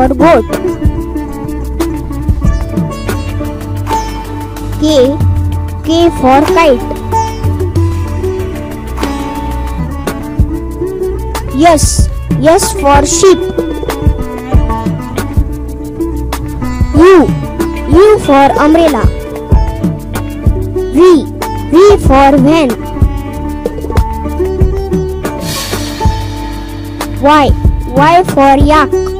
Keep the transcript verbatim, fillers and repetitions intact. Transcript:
for goat. K. K for kite. S. S for sheep. U. U for umbrella. V. V for van. Y. Y for yak.